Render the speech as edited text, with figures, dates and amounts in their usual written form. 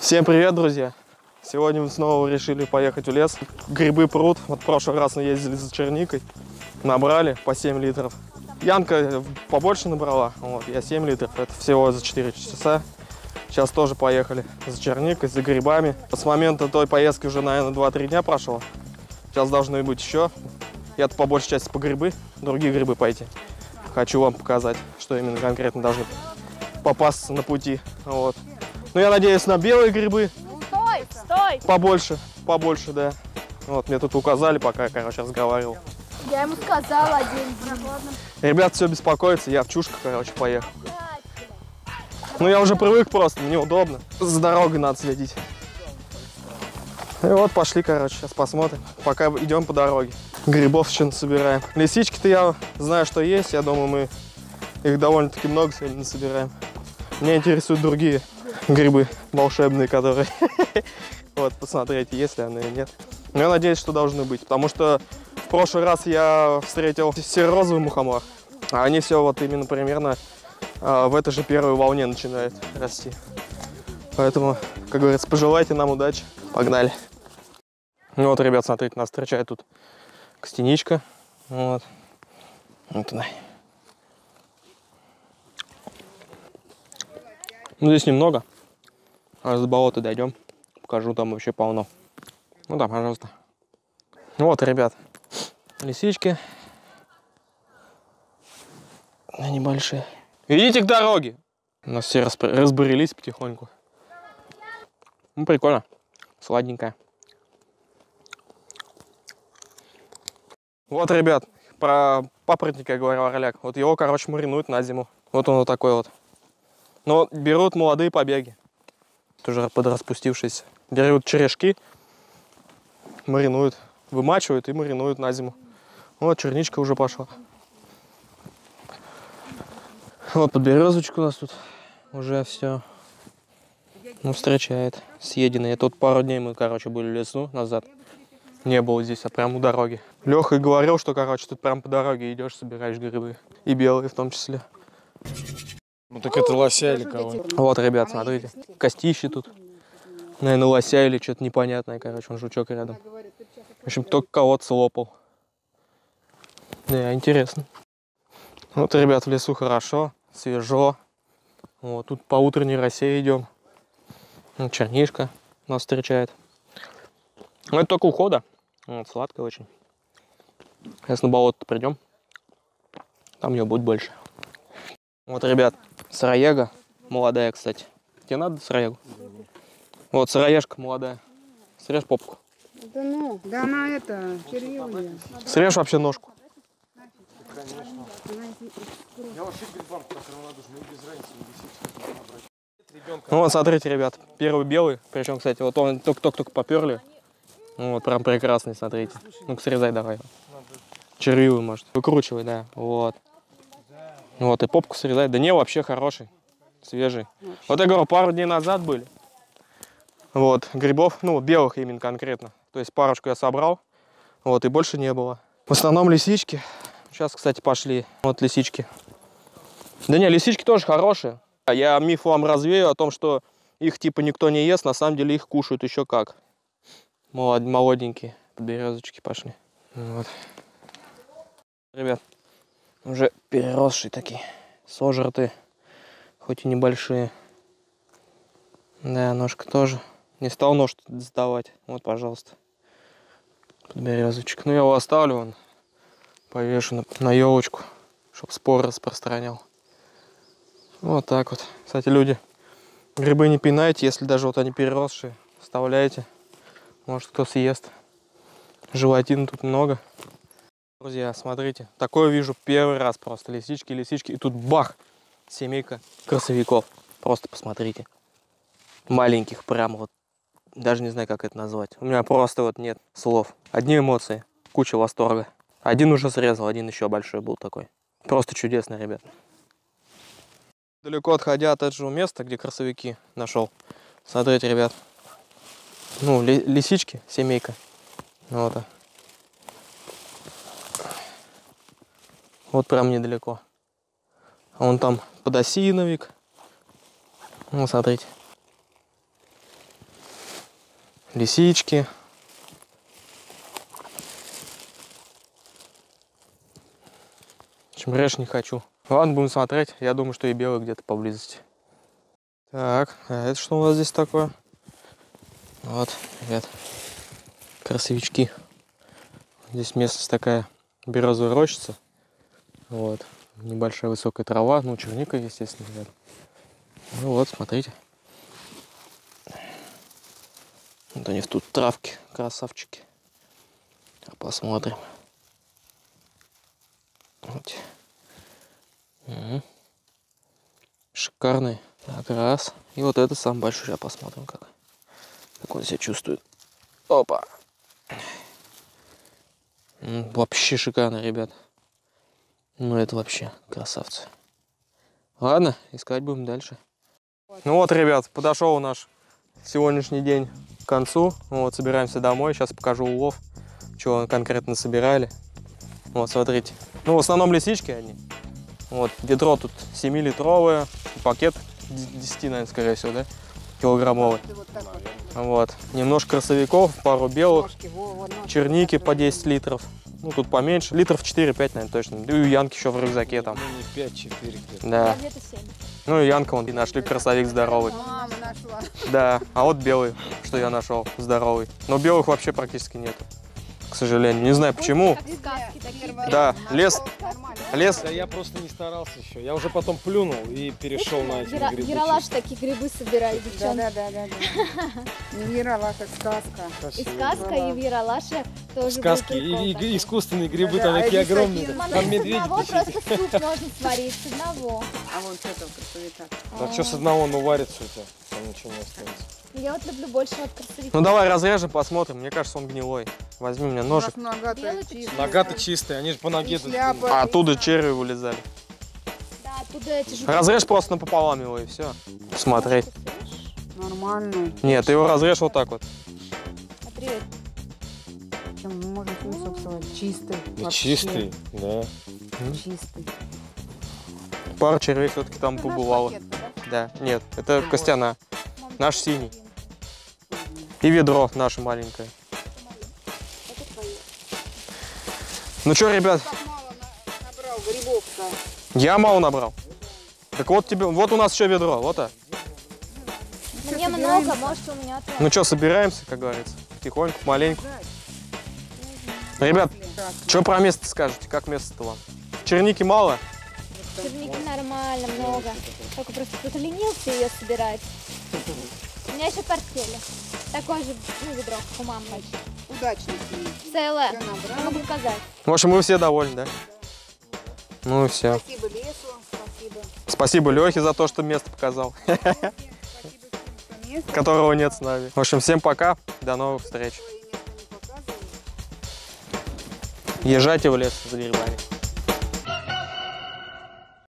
Всем привет, друзья! Сегодня мы снова решили поехать в лес. Грибы прут. Вот в прошлый раз мы ездили за черникой. Набрали по 7 литров. Янка побольше набрала. Вот, я 7 литров. Это всего за 4 часа. Сейчас тоже поехали за черникой, за грибами. С момента той поездки уже, наверное, 2-3 дня прошло. Сейчас должны быть еще. Я-то по большей части по грибы, другие грибы пойти. Хочу вам показать, что именно конкретно должны попасться на пути. Вот. Ну, я надеюсь на белые грибы. Стой, стой! Побольше, да. Вот, мне тут указали, пока я, короче, разговаривал. Я ему сказала один день. Ребят, все беспокоятся, я в Чушка, короче, поехал. Ну, я уже привык просто, мне удобно. За дорогой надо следить. И вот, пошли, короче, сейчас посмотрим. Пока идем по дороге. Грибов еще собираем. Лисички-то я знаю, что есть. Я думаю, мы их довольно-таки много сегодня насобираем. Меня интересуют другие грибы волшебные, которые... Вот, посмотрите, есть ли они или нет. Но я надеюсь, что должны быть. Потому что в прошлый раз я встретил серо-розовый мухомор. А они все вот именно примерно в этой же первой волне начинают расти. Поэтому, как говорится, пожелайте нам удачи. Погнали. Ну вот, ребят, смотрите, нас встречает тут костяничка. Вот. Вот она. Ну, здесь немного. А с болота дойдем. Покажу, там вообще полно. Ну да, пожалуйста. Вот, ребят, лисички. Они большие. Идите к дороге. У нас все разбурились потихоньку. Ну, прикольно. Сладенькая. Вот, ребят, про папоротника говорил Орляк. Вот его, короче, маринуют на зиму. Вот он вот такой вот. Но берут молодые побеги. Тоже подраспустившиеся. Берут черешки, маринуют, вымачивают и маринуют на зиму. Вот черничка уже пошла. Вот подберезочка у нас тут уже все. Ну, встречает. Съеденные. Тут пару дней мы, короче, были в лесу назад. Не было здесь, а прям у дороги. Леха говорил, что, короче, тут прям по дороге идешь, собираешь грибы. И белые в том числе. Ну так это лося или кого? Вот, ребят, смотрите. Костищи тут. Наверное, лося или что-то непонятное, короче, он жучок рядом. В общем, только кого-то слопал. Да, интересно. Вот, ребят, в лесу хорошо, свежо. Вот, тут по утренней росе идем. Вот, чернишка нас встречает. Но это только ухода. Вот, сладкая очень. Сейчас на болото придем. Там ее будет больше. Вот, ребят, сыроега. Молодая, кстати. Тебе надо сыроегу? Вот, сыроежка молодая. Срежь попку. Да ну, да она это, червивая. Срежь вообще ножку. Ну вот, смотрите, ребят, первый белый. Причем, кстати, вот он только поперли. Вот, прям прекрасный, смотрите. Ну-ка, срезай давай. Червивый, может. Выкручивай, да. Вот. Вот, и попку срезай. Да не, вообще хороший. Свежий. Вот я говорю, пару дней назад были. Вот, грибов, ну, белых именно конкретно. То есть парочку я собрал. Вот, и больше не было. В основном лисички. Сейчас, кстати, пошли. Вот лисички. Да не, лисички тоже хорошие. Я миф вам развею о том, что их типа никто не ест. На самом деле их кушают еще как. Молоденькие. Подберезочки пошли. Вот. Ребят, уже переросшие такие. Сожратые. Хоть и небольшие. Да, ножка тоже. Не стал нож сдавать. Вот, пожалуйста. Подберезочек. Ну, я его оставлю, он повешу на елочку, чтобы спор распространял. Вот так вот. Кстати, люди, грибы не пинайте, если даже вот они переросшие. Оставляйте. Может, кто съест. Желатина тут много. Друзья, смотрите. Такое вижу первый раз просто. Лисички. И тут бах! Семейка красовиков. Просто посмотрите. Маленьких прям вот. Даже не знаю, как это назвать. У меня просто вот нет слов. Одни эмоции. Куча восторга. Один уже срезал, один еще большой был такой. Просто чудесно, ребят. Далеко отходя от этого места, где красовики нашел. Смотрите, ребят. Ну, лисички, семейка. Вот. Вот прям недалеко. А вон там подосиновик. Ну, смотрите. Лисички. Чем реже не хочу. Ладно, будем смотреть. Я думаю, что и белый где-то поблизости. Так, а это что у нас здесь такое? Вот, ребят, красавички. Здесь местность такая березовая рощица. Вот, небольшая высокая трава, ну, черника, естественно, ребят. Ну вот, смотрите. Вот они тут травки, красавчики. Посмотрим. Вот. Угу. Шикарный. Так, раз. И вот это самый большой. Сейчас посмотрим, как он себя чувствует. Опа. Вообще шикарно, ребят. Ну это вообще красавцы. Ладно, искать будем дальше. Ну вот, ребят, подошел наш сегодняшний день к концу. Вот, собираемся домой. Сейчас покажу улов, что конкретно собирали. Вот, смотрите. Ну, в основном лисички они. Вот, ведро тут 7-литровое, пакет 10, наверное, скорее всего, да? Килограммовый. Вот. Немножко красовиков, пару белых, черники по 10 литров. Ну, тут поменьше. Литров 4-5, наверное, точно. И у Янки еще в рюкзаке там. Ну, не 5-4 где-то. Да. Ну, и Янка, вон, и нашли красовик здоровый. Мама нашла. Да, а вот белый, что я нашел, здоровый. Но белых вообще практически нет, к сожалению. Не знаю почему. Да, лес. Да я просто не старался еще. Я уже потом плюнул и перешел на эти грибы. Яралаш такие грибы собирает, Да, девчонки. да. Не Яралаш, а сказка. И сказка, и в Яралаше тоже Сказки, был прикол и такой. искусственные грибы Да, там да, такие а здесь огромные. такие Мама, Там с медведи одного такие. просто суп можно сварить, с одного. А вон что там красавица. Так что с одного, ну, варится у тебя. Там ничего не останется. Я вот люблю больше вот красавицу. Ну давай разрежем, посмотрим. Мне кажется, он гнилой. Возьми у меня ножик. Нога-то Белый чистая. Нога-то чистая, они же по ноге тут. шляпа. А оттуда черви вылезали. Да, оттуда эти жуки. Разрежь просто напополам его и все. Смотри. Нормальный. Нет, ты его разрежь вот так вот. Смотри, Можно смысл сказать. Чистый. Да, вообще. чистый, да. Чистый. Пара червей все-таки там Это наш побывала. пакет, да? Да, нет, это Костяна. мам, Наш синий. И ведро наше маленькое. это твоё. Ну что, ребят, Как мало набрал грибов-то. я мало набрал. Так вот тебе, вот у нас еще ведро, вот. Мне много, может у меня тоже. Ну что, собираемся, как говорится, потихоньку, маленьку. Ребят, что про место скажете? Как место-то вам? Черники мало? Черники нормально, много. Только просто кто-то ленился ее собирать. У меня еще портфель. Такой же, ну, ведро, как у мамы. Удачно. Целое. Всё набрал. Я могу показать. В общем, мы все довольны, да? Ну и все. Спасибо лесу, спасибо. Спасибо Лехе за то, что место показал, Спасибо всем, что место которого нет с нами. В общем, всем пока, до новых встреч. и место не показывали. Езжайте в лес за грибами.